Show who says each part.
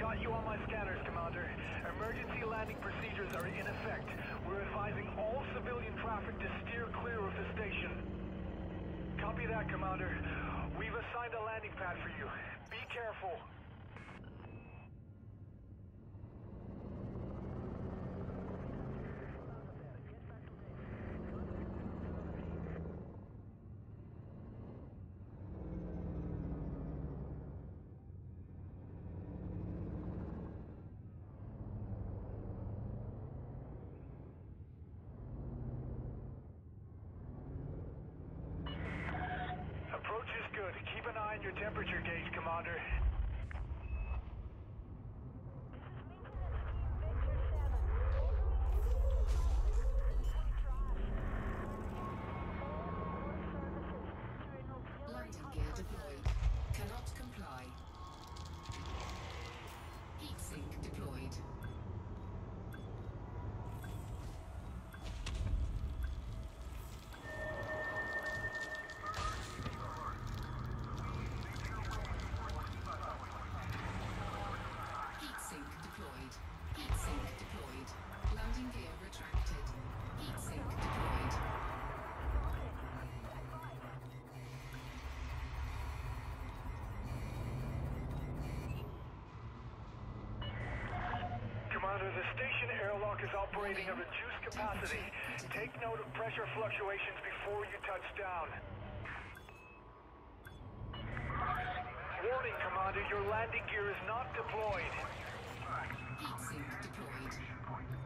Speaker 1: Got you on my scanners, Commander. Emergency landing procedures are in effect. We're advising all civilian traffic to steer clear of the station. Copy that, Commander. We've assigned a landing pad for you. Be careful. Approach is good. Keep an eye on your temperature gauge, Commander.
Speaker 2: Landing gear deployed. Cannot comply. Heat sink deployed. Heat sink deployed. Landing gear retracted. Heat sink deployed.
Speaker 1: Commander, the station airlock is operating at reduced capacity. Take note of pressure fluctuations before you touch down. Warning, Commander, your landing gear is not deployed.
Speaker 2: Heat sink deployed.